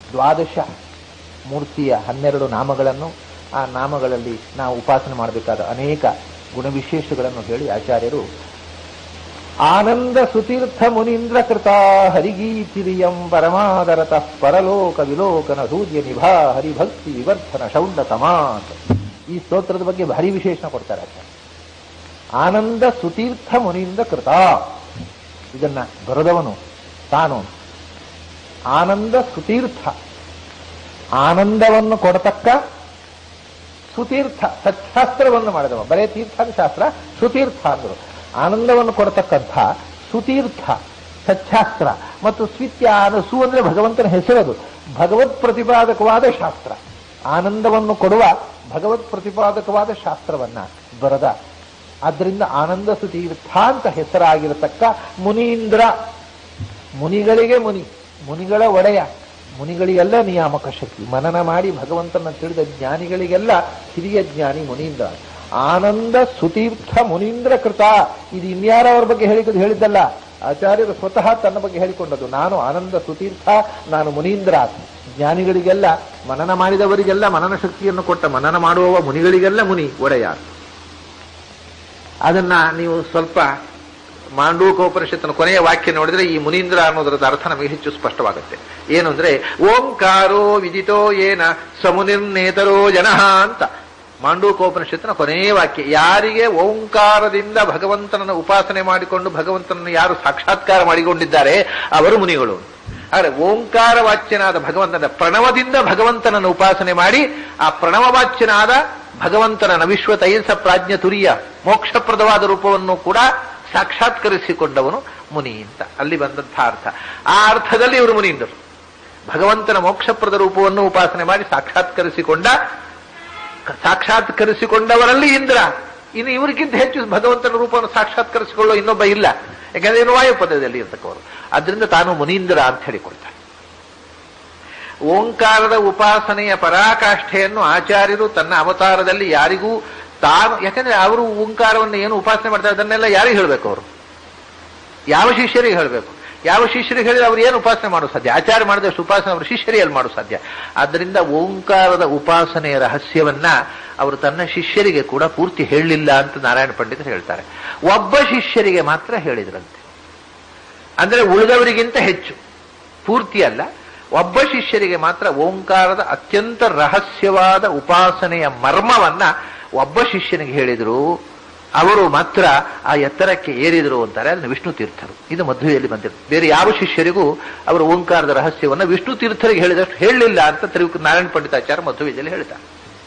ದ್ವಾದಶ ಮೂರ್ತಿಯ 12 ನಾಮಗಳನ್ನು, ಆ ನಾಮಗಳಲ್ಲಿ ನಾವು ಉಪಾಸನೆ ಮಾಡಬೇಕಾದ ಅನೇಕ ಗುಣವಿಶೇಷಗಳನ್ನು ಹೇಳಿ ಆಚಾರ್ಯರು ಆನಂದ ಸುತೀರ್ಥ ಮುನೀಂದ್ರ ಕೃತ ಹರಿಗೀತಿರಿಯಂ ಪರಮಾದರತಃ ಪರಲೋಕ ವಿಲೋಕನ ಸೂರ್ಯ ನಿಭಾ ಹರಿಭಕ್ತಿ ವಿವರ್ಧನ ಶೌಂಡ ತಮಾತ್. ಈ ಸ್ತೋತ್ರದ ಬಗ್ಗೆ ಭಾರಿ ವಿಶೇಷಣ ಕೊಡ್ತಾರೆ ಆಚಾರ್ಯ. ಆನಂದ ಸುತೀರ್ಥ ಮುನೀಂದ್ರ ಕೃತ, ಇದನ್ನ ಬರೆದವನು ತಾನು. ಆನಂದ ಸುತೀರ್ಥ, ಆನಂದವನ್ನು ಕೊಡತಕ್ಕ ಸುತೀರ್ಥ, ಸತ್ಶಾಸ್ತ್ರವನ್ನು ಮಾಡಿದವ. ಬರೇ ತೀರ್ಥ ಶಾಸ್ತ್ರ, ಸುತೀರ್ಥ ಅಂದರು. ಆನಂದವನ್ನು ಕೊಡತಕ್ಕಂಥ ಸುತೀರ್ಥ ಸಚ್ಛಾಸ್ತ್ರ. ಮತ್ತು ಸ್ವಿತ್ಯ ಸು ಅಂದ್ರೆ ಭಗವಂತನ ಹೆಸರದು. ಭಗವತ್ ಪ್ರತಿಪಾದಕವಾದ ಶಾಸ್ತ್ರ, ಆನಂದವನ್ನು ಕೊಡುವ ಭಗವತ್ ಪ್ರತಿಪಾದಕವಾದ ಶಾಸ್ತ್ರವನ್ನ ಬರದ. ಆದ್ದರಿಂದ ಆನಂದ ಸುತೀರ್ಥ ಅಂತ ಹೆಸರಾಗಿರತಕ್ಕ ಮುನೀಂದ್ರ, ಮುನಿಗಳಿಗೆ ಮುನಿ, ಮುನಿಗಳ ಒಡೆಯ, ಮುನಿಗಳಿಗೆಲ್ಲ ನಿಯಾಮಕ ಶಕ್ತಿ, ಮನನ ಮಾಡಿ ಭಗವಂತನ ತಿಳಿದ ಜ್ಞಾನಿಗಳಿಗೆಲ್ಲ ಹಿರಿಯ ಜ್ಞಾನಿ ಮುನೀಂದ್ರ. ಆನಂದ ಸುತೀರ್ಥ ಮುನೀಂದ್ರ ಕೃತ, ಇದು ಇನ್ಯಾರವರ ಬಗ್ಗೆ ಹೇಳಿದ್ದಲ್ಲ, ಆಚಾರ್ಯರು ಸ್ವತಃ ತನ್ನ ಬಗ್ಗೆ ಹೇಳಿಕೊಂಡದ್ದು. ನಾನು ಆನಂದ ಸುತೀರ್ಥ, ನಾನು ಮುನೀಂದ್ರ. ಜ್ಞಾನಿಗಳಿಗೆಲ್ಲ, ಮನನ ಮಾಡಿದವರಿಗೆಲ್ಲ ಮನನ ಶಕ್ತಿಯನ್ನು ಕೊಟ್ಟ, ಮನನ ಮಾಡುವವ ಮುನಿಗಳಿಗೆಲ್ಲ ಮುನಿ ಒಡೆಯ. ಅದನ್ನ ನೀವು ಸ್ವಲ್ಪ ಮಾಂಡೂಕೋಪನಿಷತ್ತಿನ ಕೊನೆಯ ವಾಕ್ಯ ನೋಡಿದ್ರೆ ಈ ಮುನೀಂದ್ರ ಅನ್ನೋದರದ ಅರ್ಥ ನಮಗೆ ಹೆಚ್ಚು ಸ್ಪಷ್ಟವಾಗುತ್ತೆ. ಏನು ಅಂದ್ರೆ ಓಂಕಾರೋ ವಿದಿತೋ ಏನ ಸಮುನಿರ್ನೇತರೋ ಜನಃ ಅಂತ ಮಾಂಡೂಕೋಪನಿಷತ್ತಿನ ಕೊನೆಯ ವಾಕ್ಯ. ಯಾರಿಗೆ ಓಂಕಾರದಿಂದ ಭಗವಂತನನ್ನು ಉಪಾಸನೆ ಮಾಡಿಕೊಂಡು ಭಗವಂತನನ್ನು ಯಾರು ಸಾಕ್ಷಾತ್ಕಾರ ಮಾಡಿಕೊಂಡಿದ್ದಾರೆ ಅವರು ಮುನಿಗಳು. ಆದರೆ ಓಂಕಾರ ವಾಚ್ಯನಾದ ಭಗವಂತನ ಪ್ರಣವದಿಂದ ಭಗವಂತನನ್ನು ಉಪಾಸನೆ ಮಾಡಿ ಆ ಪ್ರಣವ ವಾಚ್ಯನಾದ ಭಗವಂತನ ವಿಶ್ವ ತೈಲ್ಸ ಪ್ರಾಜ್ಞ ತುರಿಯ ಮೋಕ್ಷಪ್ರದವಾದ ರೂಪವನ್ನು ಕೂಡ ಸಾಕ್ಷಾತ್ಕರಿಸಿಕೊಂಡವನು ಮುನಿ ಅಂತ ಅಲ್ಲಿ ಬಂದಂತಹ ಅರ್ಥ. ಆ ಅರ್ಥದಲ್ಲಿ ಇವರು ಮುನೀಂದ್ರರು. ಭಗವಂತನ ಮೋಕ್ಷಪ್ರದ ರೂಪವನ್ನು ಉಪಾಸನೆ ಮಾಡಿ ಸಾಕ್ಷಾತ್ಕರಿಸಿಕೊಂಡವರಲ್ಲಿ ಇಂದ್ರ. ಇನ್ನು ಇವರಿಗಿಂತ ಹೆಚ್ಚು ಭಗವಂತನ ರೂಪವನ್ನು ಸಾಕ್ಷಾತ್ಕರಿಸಿಕೊಳ್ಳೋ ಇನ್ನೊಬ್ಬ ಇಲ್ಲ. ಯಾಕಂದ್ರೆ ಇನ್ನು ವಾಯುಪದದಲ್ಲಿ ಇರ್ತಕ್ಕವರು. ಅದರಿಂದ ತಾನು ಮುನೀಂದ್ರ ಅಂತ ಹೇಳಿಕೊಳ್ತಾರೆ. ಓಂಕಾರದ ಉಪಾಸನೆಯ ಪರಾಕಾಷ್ಠೆಯನ್ನು ಆಚಾರ್ಯರು ತನ್ನ ಅವತಾರದಲ್ಲಿ ಯಾರಿಗೂ ತಾನು, ಯಾಕಂದ್ರೆ ಅವರು ಓಂಕಾರವನ್ನು ಏನು ಉಪಾಸನೆ ಮಾಡ್ತಾರೆ ಅದನ್ನೆಲ್ಲ ಯಾರಿಗೆ ಹೇಳಬೇಕು? ಅವರು ಯಾವ ಶಿಷ್ಯರಿಗೆ ಹೇಳಬೇಕು? ಯಾವ ಶಿಷ್ಯರಿಗೆ ಹೇಳಿದ್ರೆ ಅವ್ರು ಏನು ಉಪಾಸನೆ ಮಾಡೋ ಸಾಧ್ಯ? ಆಚಾರ್ಯ ಮಾಡಿದಷ್ಟು ಉಪಾಸನೆ ಅವರು ಶಿಷ್ಯರಿಗೆ ಮಾಡೋ ಸಾಧ್ಯ? ಆದ್ದರಿಂದ ಓಂಕಾರದ ಉಪಾಸನೆಯ ರಹಸ್ಯವನ್ನ ಅವರು ತನ್ನ ಶಿಷ್ಯರಿಗೆ ಕೂಡ ಪೂರ್ತಿ ಹೇಳಲಿಲ್ಲ ಅಂತ ನಾರಾಯಣ ಪಂಡಿತರು ಹೇಳ್ತಾರೆ. ಒಬ್ಬ ಶಿಷ್ಯರಿಗೆ ಮಾತ್ರ ಹೇಳಿದ್ರಂತೆ. ಅಂದ್ರೆ ಉಳಿದವರಿಗಿಂತ ಹೆಚ್ಚು, ಪೂರ್ತಿ ಅಲ್ಲ, ಒಬ್ಬ ಶಿಷ್ಯರಿಗೆ ಮಾತ್ರ ಓಂಕಾರದ ಅತ್ಯಂತ ರಹಸ್ಯವಾದ ಉಪಾಸನೆಯ ಮರ್ಮವನ್ನ ಒಬ್ಬ ಶಿಷ್ಯನಿಗೆ ಹೇಳಿದ್ರು. ಅವರು ಮಾತ್ರ ಆ ಎತ್ತರಕ್ಕೆ ಏರಿದರು ಅಂತಾರೆ. ಅದನ್ನು ವಿಷ್ಣು ತೀರ್ಥರು. ಇದು ಮಧ್ವೆಯಲ್ಲಿ ಬಂದಿರುತ್ತೆ. ಬೇರೆ ಯಾವ ಶಿಷ್ಯರಿಗೂ ಅವರು ಓಂಕಾರದ ರಹಸ್ಯವನ್ನು ವಿಷ್ಣು ತೀರ್ಥರಿಗೆ ಹೇಳಿದಷ್ಟು ಹೇಳಲಿಲ್ಲ ಅಂತ ನಾರಾಯಣ ಪಂಡಿತಾಚಾರ್ಯ ಮಧ್ವೆಯಲ್ಲಿ ಹೇಳ್ತಾರೆ.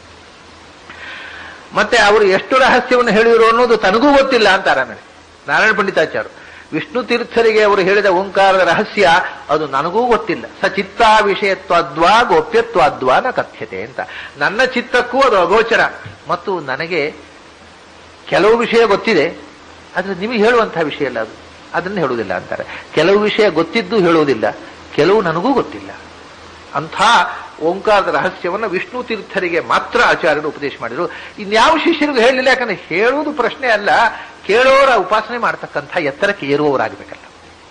ಮತ್ತೆ ಅವರು ಎಷ್ಟು ರಹಸ್ಯವನ್ನು ಹೇಳಿದರು ಅನ್ನೋದು ತನಗೂ ಗೊತ್ತಿಲ್ಲ ಅಂತಾರೆ ನಾರಾಯಣ ಪಂಡಿತಾಚಾರ್ಯ. ವಿಷ್ಣು ತೀರ್ಥರಿಗೆ ಅವರು ಹೇಳಿದ ಓಂಕಾರದ ರಹಸ್ಯ ಅದು ನನಗೂ ಗೊತ್ತಿಲ್ಲ. ಸಚಿತ್ತಾ ವಿಷಯತ್ವಾದ್ವಾ ಗೋಪ್ಯತ್ವಾದ್ವಾ ನ ಕಥ್ಯತೆ ಅಂತ. ನನ್ನ ಚಿತ್ತಕ್ಕೂ ಅದು ಅಗೋಚರ ಮತ್ತು ನನಗೆ ಕೆಲವು ವಿಷಯ ಗೊತ್ತಿದೆ, ಆದ್ರೆ ನಿಮಗೆ ಹೇಳುವಂತಹ ವಿಷಯ ಅಲ್ಲ, ಅದನ್ನು ಹೇಳುವುದಿಲ್ಲ ಅಂತಾರೆ. ಕೆಲವು ವಿಷಯ ಗೊತ್ತಿದ್ದು ಹೇಳುವುದಿಲ್ಲ, ಕೆಲವು ನನಗೂ ಗೊತ್ತಿಲ್ಲ. ಅಂಥ ಓಂಕಾರದ ರಹಸ್ಯವನ್ನು ವಿಷ್ಣು ತೀರ್ಥರಿಗೆ ಮಾತ್ರ ಆಚಾರ್ಯರು ಉಪದೇಶ ಮಾಡಿದರು. ಇನ್ಯಾವ ಶಿಷ್ಯರಿಗೂ ಹೇಳಲಿಲ್ಲ. ಯಾಕಂದ್ರೆ ಹೇಳುವುದು ಪ್ರಶ್ನೆ ಅಲ್ಲ, ಕೇಳೋರ ಉಪಾಸನೆ ಮಾಡ್ತಕ್ಕಂಥ ಎತ್ತರಕ್ಕೆ ಏರುವವರಾಗಬೇಕಲ್ಲ.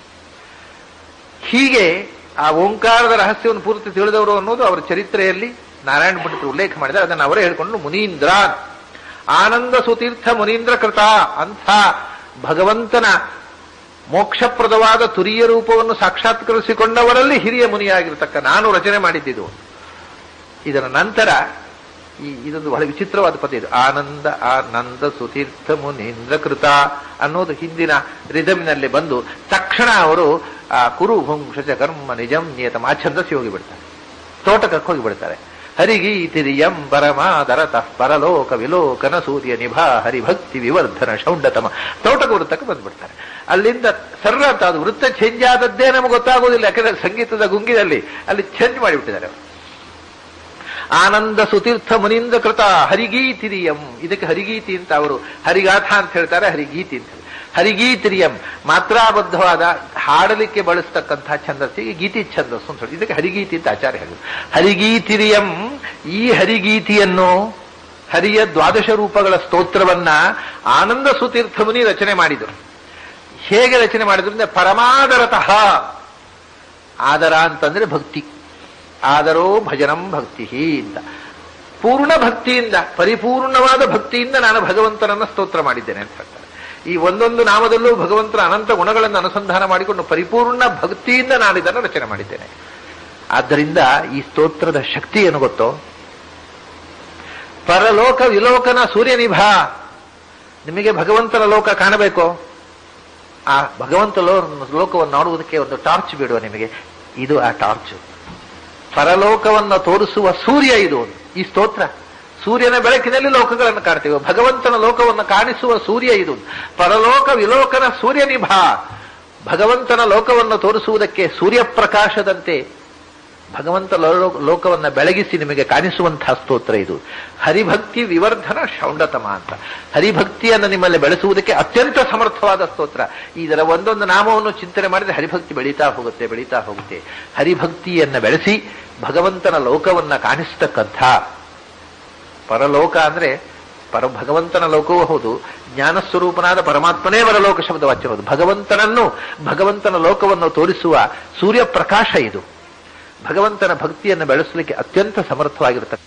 ಹೀಗೆ ಆ ಓಂಕಾರದ ರಹಸ್ಯವನ್ನು ಪೂರ್ತಿ ತಿಳಿದವರು ಅನ್ನೋದು ಅವರ ಚರಿತ್ರೆಯಲ್ಲಿ ನಾರಾಯಣ ಪಂಡಿತರು ಉಲ್ಲೇಖ ಮಾಡಿದರೆ ಅದನ್ನು ಅವರೇ ಹೇಳಿಕೊಂಡು ಮುನೀಂದ್ರ, ಆನಂದ ಸುತೀರ್ಥ ಮುನೀಂದ್ರ ಕೃತ. ಅಂಥ ಭಗವಂತನ ಮೋಕ್ಷಪ್ರದವಾದ ತುರಿಯ ರೂಪವನ್ನು ಸಾಕ್ಷಾತ್ಕರಿಸಿಕೊಂಡವರಲ್ಲಿ ಹಿರಿಯ ಮುನಿಯಾಗಿರ್ತಕ್ಕ ನಾನು ರಚನೆ ಮಾಡಿದ್ದಿದ್ದು. ಇದರ ನಂತರ ಇದೊಂದು ಬಹಳ ವಿಚಿತ್ರವಾದ ಪದ ಇದು. ಆನಂದ ಸುತೀರ್ಥ ಮುನೀಂದ್ರ ಕೃತ ಅನ್ನೋದು ಹಿಂದಿನ ರಿದಮ್ನಲ್ಲಿ ಬಂದು ತಕ್ಷಣ ಅವರು ಕುರು ಭುಂಕ್ಷ ಕರ್ಮ ನಿಜಂ ನಿಯತಂ ಆ ಛಂದಸ್ಸಿ ಹೋಗಿಬಿಡ್ತಾರೆ, ತೋಟಕಕ್ಕೆ ಹೋಗಿಬಿಡ್ತಾರೆ. ಹರಿಗೀತಿರಿಯಂ ಪರಮಾದರತಃ ಪರಲೋಕ ವಿಲೋಕನ ಸೂರ್ಯ ನಿಭಾ ಹರಿಭಕ್ತಿ ವಿವರ್ಧನ ಶೌಂಡತಮ ತೋಟಕ ವೃತ್ತಕ್ಕೆ ಬಂದ್ಬಿಡ್ತಾರೆ. ಅಲ್ಲಿಂದ ಸರ್ರ ಅಂತ ಅದು ವೃತ್ತ ಚೇಂಜ್ ಆದದ್ದೇ ನಮಗೆ ಗೊತ್ತಾಗೋದಿಲ್ಲ. ಯಾಕಂದ್ರೆ ಸಂಗೀತದ ಗುಂಗಿನಲ್ಲಿ ಅಲ್ಲಿ ಚೇಂಜ್ ಮಾಡಿಬಿಟ್ಟಿದ್ದಾರೆ. ಆನಂದ ಸುತೀರ್ಥ ಮುನೀಂದ್ರ ಕೃತ ಹರಿಗೀತಿರಿಯಂ, ಇದಕ್ಕೆ ಹರಿಗೀತಿ ಅಂತ ಅವರು ಹರಿಗಾಥ ಅಂತ ಹೇಳ್ತಾರೆ, ಹರಿಗೀತಿ ಅಂತ. ಹರಿಗೀತಿರಿಯಂ ಮಾತ್ರಾಬದ್ಧವಾದ ಹಾಡಲಿಕ್ಕೆ ಬಳಸ್ತಕ್ಕಂತಹ ಛಂದಸ್ಸಿಗೆ ಗೀತಿ ಛಂದಸ್ಸು ಅಂತ ಹೇಳಿ ಇದಕ್ಕೆ ಹರಿಗೀತಿ ಅಂತ ಆಚಾರ್ಯ ಹೇಳಿದ್ರು. ಹರಿಗೀತಿರಿಯಂ, ಈ ಹರಿಗೀತಿಯನ್ನು ಹರಿಯ ದ್ವಾದಶ ರೂಪಗಳ ಸ್ತೋತ್ರವನ್ನ ಆನಂದ ಸುತೀರ್ಥ ಮುನಿ ರಚನೆ ಮಾಡಿದರು. ಹೇಗೆ ರಚನೆ ಮಾಡಿದ್ರು ಅಂದ್ರೆ ಪರಮಾದರತಃ, ಆದರ ಅಂತಂದ್ರೆ ಭಕ್ತಿ, ಆದರೋ ಭಜನಂ ಭಕ್ತಿ ಅಂತ. ಪೂರ್ಣ ಭಕ್ತಿಯಿಂದ, ಪರಿಪೂರ್ಣವಾದ ಭಕ್ತಿಯಿಂದ ನಾನು ಭಗವಂತನನ್ನ ಸ್ತೋತ್ರ ಮಾಡಿದ್ದೇನೆ ಅಂತ ಹೇಳ್ತಾರೆ. ಈ ಒಂದೊಂದು ನಾಮದಲ್ಲೂ ಭಗವಂತನ ಅನಂತ ಗುಣಗಳನ್ನು ಅನುಸಂಧಾನ ಮಾಡಿಕೊಂಡು ಪರಿಪೂರ್ಣ ಭಕ್ತಿಯಿಂದ ನಾನು ಇದನ್ನು ರಚನೆ ಮಾಡಿದ್ದೇನೆ. ಆದ್ದರಿಂದ ಈ ಸ್ತೋತ್ರದ ಶಕ್ತಿ ಏನು ಗೊತ್ತೋ? ಪರಲೋಕ ವಿಲೋಕನ ಸೂರ್ಯನಿಭಾ. ನಿಮಗೆ ಭಗವಂತನ ಲೋಕ ಕಾಣಬೇಕೋ? ಆ ಭಗವಂತ ಲೋಕವನ್ನು ನೋಡುವುದಕ್ಕೆ ಒಂದು ಟಾರ್ಚ್ ಬಿಡುವ ನಿಮಗೆ. ಇದು ಆ ಟಾರ್ಚ್. ಪರಲೋಕವನ್ನು ತೋರಿಸುವ ಸೂರ್ಯ ಇದು ಈ ಸ್ತೋತ್ರ. ಸೂರ್ಯನ ಬೆಳಕಿನಲ್ಲಿ ಲೋಕಗಳನ್ನು ಕಾಣ್ತೇವೆ. ಭಗವಂತನ ಲೋಕವನ್ನು ಕಾಣಿಸುವ ಸೂರ್ಯ ಇದು. ಪರಲೋಕ ವಿಲೋಕನ ಸೂರ್ಯನಿಭಾ. ಭಗವಂತನ ಲೋಕವನ್ನು ತೋರಿಸುವುದಕ್ಕೆ ಸೂರ್ಯಪ್ರಕಾಶದಂತೆ ಭಗವಂತ ಲೋಕವನ್ನು ಬೆಳಗಿಸಿ ನಿಮಗೆ ಕಾಣಿಸುವಂತಹ ಸ್ತೋತ್ರ ಇದು. ಹರಿಭಕ್ತಿ ವಿವರ್ಧನ ಶೌಂಡತಮ ಅಂತ. ಹರಿಭಕ್ತಿಯನ್ನು ನಿಮ್ಮಲ್ಲಿ ಬೆಳೆಸುವುದಕ್ಕೆ ಅತ್ಯಂತ ಸಮರ್ಥವಾದ ಸ್ತೋತ್ರ. ಇದರ ಒಂದೊಂದು ನಾಮವನ್ನು ಚಿಂತನೆ ಮಾಡಿದರೆ ಹರಿಭಕ್ತಿ ಬೆಳೀತಾ ಹೋಗುತ್ತೆ, ಬೆಳೀತಾ ಹೋಗುತ್ತೆ. ಹರಿಭಕ್ತಿಯನ್ನು ಬೆಳೆಸಿ ಭಗವಂತನ ಲೋಕವನ್ನ ಕಾಣಿಸ್ತಕ್ಕಂಥ ಪರಲೋಕ ಅಂದ್ರೆ ಭಗವಂತನ ಲೋಕವೂ ಹೌದು, ಜ್ಞಾನಸ್ವರೂಪನಾದ ಪರಮಾತ್ಮನೇ ಪರಲೋಕ ಶಬ್ದ ವಾಚ್ಯವಾದ ಭಗವಂತನ ಲೋಕವನ್ನು ತೋರಿಸುವ ಸೂರ್ಯಪ್ರಕಾಶ ಇದು. ಭಗವಂತನ ಭಕ್ತಿಯನ್ನು ಬೆಳೆಸಲಿಕ್ಕೆ ಅತ್ಯಂತ ಸಮರ್ಥವಾಗಿರತಕ್ಕ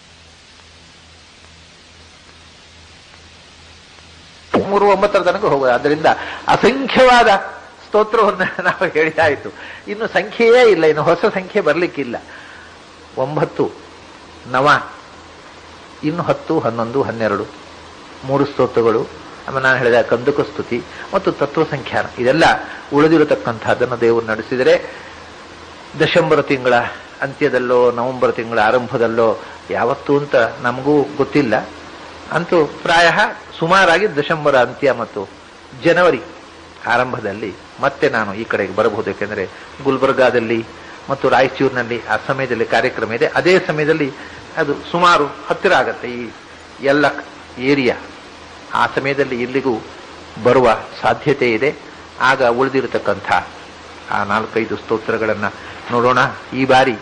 3-9 ತನಕ ಹೋಗೋದು. ಆದ್ದರಿಂದ ಅಸಂಖ್ಯವಾದ ಸ್ತೋತ್ರವನ್ನು ನಾವು ಹೇಳಿದಾಯಿತು. ಇನ್ನು ಸಂಖ್ಯೆಯೇ ಇಲ್ಲ, ಇನ್ನು ಹೊಸ ಸಂಖ್ಯೆ ಬರಲಿಕ್ಕಿಲ್ಲ. 9 ನವ, ಇನ್ನು 10, 11, 12 3 ಸ್ತೋತ್ರಗಳು. ಆಮೇಲೆ ನಾನು ಹೇಳಿದ ಕಂದುಕ ಸ್ತುತಿ ಮತ್ತು ತತ್ವ ಸಂಖ್ಯಾನ, ಇದೆಲ್ಲ ಉಳಿದಿರತಕ್ಕಂಥದ್ದನ್ನು ದೇವರು ನಡೆಸಿದರೆ ಡಿಸೆಂಬರ್ ತಿಂಗಳ ಅಂತ್ಯದಲ್ಲೋ ನವೆಂಬರ್ ತಿಂಗಳ ಆರಂಭದಲ್ಲೋ ಯಾವತ್ತೂ ಅಂತ ನಮಗೂ ಗೊತ್ತಿಲ್ಲ. ಅಂತೂ ಪ್ರಾಯ ಸುಮಾರಾಗಿ ಡಿಸೆಂಬರ್ ಅಂತ್ಯ ಮತ್ತು ಜನವರಿ ಆರಂಭದಲ್ಲಿ ಮತ್ತೆ ನಾನು ಈ ಕಡೆಗೆ ಬರಬಹುದು. ಯಾಕೆಂದರೆ ಗುಲ್ಬರ್ಗಾದಲ್ಲಿ ಮತ್ತು ರಾಯಚೂರಿನಲ್ಲಿ ಆ ಸಮಯದಲ್ಲಿ ಕಾರ್ಯಕ್ರಮ ಇದೆ. ಅದೇ ಸಮಯದಲ್ಲಿ ಅದು ಸುಮಾರು ಹತ್ತಿರ ಆಗತ್ತೆ ಈ ಎಲ್ಲ ಏರಿಯಾ. ಆ ಸಮಯದಲ್ಲಿ ಇಲ್ಲಿಗೂ ಬರುವ ಸಾಧ್ಯತೆ ಇದೆ. ಆಗ ಉಳಿದಿರತಕ್ಕಂಥ ಆ 4-5 ಸ್ತೋತ್ರಗಳನ್ನು ನೋಡೋಣ. ಈ ಬಾರಿ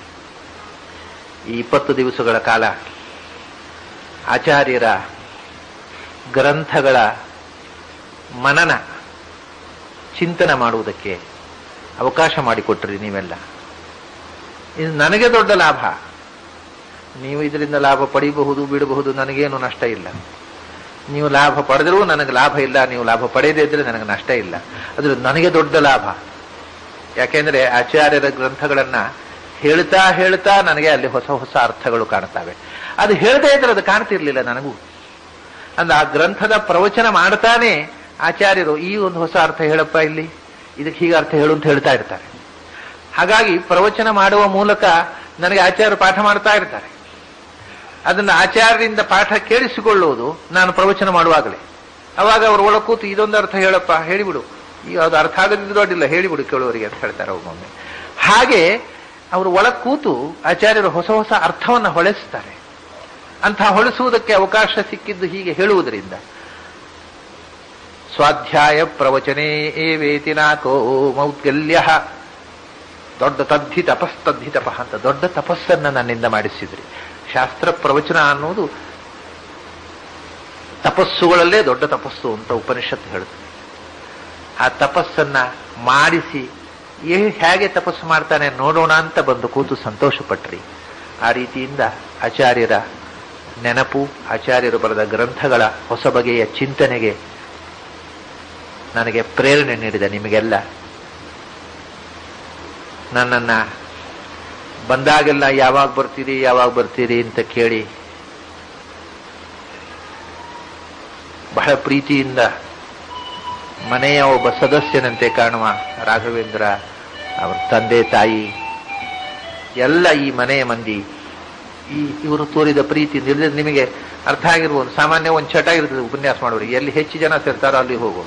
ಈ 20 ದಿವಸಗಳ ಕಾಲ ಆಚಾರ್ಯರ ಗ್ರಂಥಗಳ ಮನನ ಚಿಂತನೆ ಮಾಡುವುದಕ್ಕೆ ಅವಕಾಶ ಮಾಡಿಕೊಟ್ರಿ ನೀವೆಲ್ಲ. ಇದು ನನಗೆ ದೊಡ್ಡ ಲಾಭ. ನೀವು ಇದರಿಂದ ಲಾಭ ಪಡೆಯಬಹುದು, ಬಿಡಬಹುದು, ನನಗೇನು ನಷ್ಟ ಇಲ್ಲ. ನೀವು ಲಾಭ ಪಡೆದರೂ ನನಗೆ ಲಾಭ ಇಲ್ಲ, ನೀವು ಲಾಭ ಪಡೆಯದೇ ಇದ್ರೆ ನನಗೆ ನಷ್ಟ ಇಲ್ಲ. ಅದು ನನಗೆ ದೊಡ್ಡ ಲಾಭ. ಯಾಕೆಂದ್ರೆ ಆಚಾರ್ಯರ ಗ್ರಂಥಗಳನ್ನ ಹೇಳ್ತಾ ನನಗೆ ಅಲ್ಲಿ ಹೊಸ ಹೊಸ ಅರ್ಥಗಳು ಕಾಣ್ತವೆ. ಅದು ಹೇಳದೇ ಇದ್ರೆ ಅದು ಕಾಣ್ತಿರ್ಲಿಲ್ಲ ನನಗೂ. ಅಂದ್ರೆ ಆ ಗ್ರಂಥದ ಪ್ರವಚನ ಮಾಡ್ತಾನೆ ಆಚಾರ್ಯರು ಈ ಒಂದು ಹೊಸ ಅರ್ಥ ಹೇಳಪ್ಪ, ಇಲ್ಲಿ ಇದಕ್ಕೆ ಹೀಗೆ ಅರ್ಥ ಹೇಳು ಅಂತ ಹೇಳ್ತಾ ಇರ್ತಾರೆ. ಹಾಗಾಗಿ ಪ್ರವಚನ ಮಾಡುವ ಮೂಲಕ ನನಗೆ ಆಚಾರ್ಯರು ಪಾಠ ಮಾಡ್ತಾ ಇರ್ತಾರೆ. ಅದನ್ನ ಆಚಾರ್ಯರಿಂದ ಪಾಠ ಕೇಳಿಸಿಕೊಳ್ಳುವುದು ನಾನು ಪ್ರವಚನ ಮಾಡುವಾಗಲೇ. ಅವಾಗ ಅವರು ಒಳ ಕೂತು ಇದೊಂದು ಅರ್ಥ ಹೇಳಪ್ಪ, ಹೇಳಿಬಿಡು, ಈಗ ಅದು ಅರ್ಥ ಆಗದಿದ್ದು ದೊಡ್ಡಿಲ್ಲ, ಹೇಳಿಬಿಡು ಕೇಳುವವರಿಗೆ ಅಂತ ಹೇಳ್ತಾರೆ ಒಮ್ಮೊಮ್ಮೆ. ಹಾಗೆ ಅವರು ಒಳ ಕೂತು ಆಚಾರ್ಯರು ಹೊಸ ಹೊಸ ಅರ್ಥವನ್ನು ಹೊಳೆಸ್ತಾರೆ. ಅಂತಹ ಹೊಳೆಸುವುದಕ್ಕೆ ಅವಕಾಶ ಸಿಕ್ಕಿದ್ದು ಹೀಗೆ ಹೇಳುವುದರಿಂದ. ಸ್ವಾಧ್ಯಾಯ ಪ್ರವಚನೇ ವೇತಿನಾಕೋ ಮೌದ್ಗಲ್ಯ. ದೊಡ್ಡ ತದ್ಧಿ ತಪಸ್ತದ್ಧಿ ತಪ ಅಂತ ದೊಡ್ಡ ತಪಸ್ಸನ್ನ ನನ್ನಿಂದ ಮಾಡಿಸಿದ್ರಿ. ಶಾಸ್ತ್ರ ಪ್ರವಚನ ಅನ್ನೋದು ತಪಸ್ಸುಗಳಲ್ಲೇ ದೊಡ್ಡ ತಪಸ್ಸು ಅಂತ ಉಪನಿಷತ್ತು ಹೇಳುತ್ತೆ. ಆ ತಪಸ್ಸನ್ನ ಮಾಡಿಸಿ ಹೇಗೆ ತಪಸ್ಸು ಮಾಡ್ತಾನೆ ನೋಡೋಣ ಅಂತ ಬಂದು ಕೂತು ಸಂತೋಷ ಪಟ್ರಿ. ಆ ರೀತಿಯಿಂದ ಆಚಾರ್ಯರ ನೆನಪು, ಆಚಾರ್ಯರು ಬರೆದ ಗ್ರಂಥಗಳ ಹೊಸ ಬಗೆಯ ಚಿಂತನೆಗೆ ನನಗೆ ಪ್ರೇರಣೆ ನೀಡಿದ ನಿಮಗೆಲ್ಲ ನನ್ನನ್ನ ಬಂದಾಗೆಲ್ಲ ಯಾವಾಗ ಬರ್ತೀರಿ ಅಂತ ಕೇಳಿ ಬಹಳ ಪ್ರೀತಿಯಿಂದ ಮನೆಯ ಒಬ್ಬ ಸದಸ್ಯನಂತೆ ಕಾಣುವ ರಾಘವೇಂದ್ರ, ಅವರ ತಂದೆ ತಾಯಿ ಎಲ್ಲ ಈ ಮನೆಯ ಮಂದಿ, ಇವರು ತೋರಿದ ಪ್ರೀತಿ ನಿಮಗೆ ಅರ್ಥ ಆಗಿರ್ಬೋದು. ಸಾಮಾನ್ಯ ಒಂದು ಚಟ ಇರ್ತದೆ ಉಪನ್ಯಾಸ ಮಾಡೋರಿಗೆ, ಎಲ್ಲಿ ಹೆಚ್ಚು ಜನ ಸೇರ್ತಾರೋ ಅಲ್ಲಿ ಹೋಗೋ.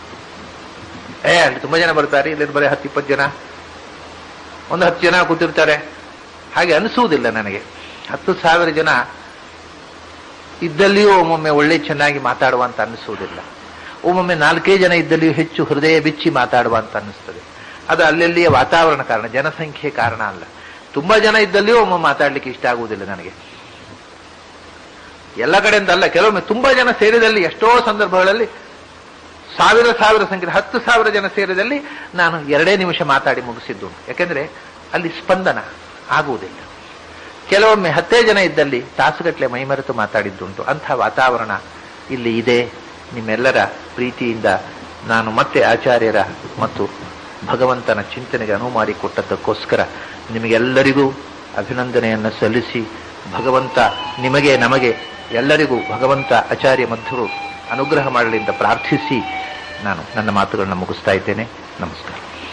ಅಲ್ಲಿ ತುಂಬಾ ಜನ ಬರ್ತಾರೆ, ಇಲ್ಲಿ ಬರೀ 10-20 ಜನ, ಒಂದು 10 ಜನ ಕೂತಿರ್ತಾರೆ. ಹಾಗೆ ಅನಿಸುವುದಿಲ್ಲ ನನಗೆ. 10,000 ಜನ ಇದ್ದಲ್ಲಿಯೂ ಒಮ್ಮೊಮ್ಮೆ ಒಳ್ಳೆ ಚೆನ್ನಾಗಿ ಮಾತಾಡುವ ಅಂತ ಅನಿಸುವುದಿಲ್ಲ. ಒಮ್ಮೊಮ್ಮೆ 4 ಜನ ಇದ್ದಲ್ಲಿಯೂ ಹೆಚ್ಚು ಹೃದಯ ಬಿಚ್ಚಿ ಮಾತಾಡುವ ಅಂತ ಅನ್ನಿಸ್ತದೆ. ಅದು ಅಲ್ಲೆಲ್ಲಿಯ ವಾತಾವರಣ ಕಾರಣ, ಜನಸಂಖ್ಯೆ ಕಾರಣ ಅಲ್ಲ. ತುಂಬಾ ಜನ ಇದ್ದಲ್ಲಿಯೂ ಒಮ್ಮೆ ಮಾತಾಡ್ಲಿಕ್ಕೆ ಇಷ್ಟ ಆಗುವುದಿಲ್ಲ ನನಗೆ. ಎಲ್ಲ ಕಡೆಯಿಂದ ಅಲ್ಲ, ಕೆಲವೊಮ್ಮೆ ತುಂಬಾ ಜನ ಸೇರಿದಲ್ಲಿ ಎಷ್ಟೋ ಸಂದರ್ಭಗಳಲ್ಲಿ ಸಾವಿರ ಸಂಖ್ಯೆ 10,000 ಜನ ಸೇರಿದಲ್ಲಿ ನಾನು 2 ನಿಮಿಷ ಮಾತಾಡಿ ಮುಗಿಸಿದ್ದು. ಯಾಕೆಂದ್ರೆ ಅಲ್ಲಿ ಸ್ಪಂದನ, ಆಗುವುದಿಲ್ಲ. ಕೆಲವೊಮ್ಮೆ 10 ಜನ ಇದ್ದಲ್ಲಿ ತಾಸುಗಟ್ಟಲೆ ಮೈಮರೆತು ಮಾತಾಡಿದ್ದುಂಟು. ಅಂಥ ವಾತಾವರಣ ಇಲ್ಲಿ ಇದೆ. ನಿಮ್ಮೆಲ್ಲರ ಪ್ರೀತಿಯಿಂದ ನಾನು ಮತ್ತೆ ಆಚಾರ್ಯರ ಮತ್ತು ಭಗವಂತನ ಚಿಂತನೆಗೆ ಅನುವು ಮಾಡಿಕೊಟ್ಟದ್ದಕ್ಕೋಸ್ಕರ ನಿಮಗೆಲ್ಲರಿಗೂ ಅಭಿನಂದನೆಯನ್ನು ಸಲ್ಲಿಸಿ, ಭಗವಂತ ನಿಮಗೆ ನಮಗೆ ಎಲ್ಲರಿಗೂ ಭಗವಂತ ಆಚಾರ್ಯ ಮಧ್ವರು ಅನುಗ್ರಹ ಮಾಡಲಿ ಅಂತ ಪ್ರಾರ್ಥಿಸಿ ನಾನು ನನ್ನ ಮಾತುಗಳನ್ನು ಮುಗಿಸ್ತಾ ಇದ್ದೇನೆ. ನಮಸ್ಕಾರ.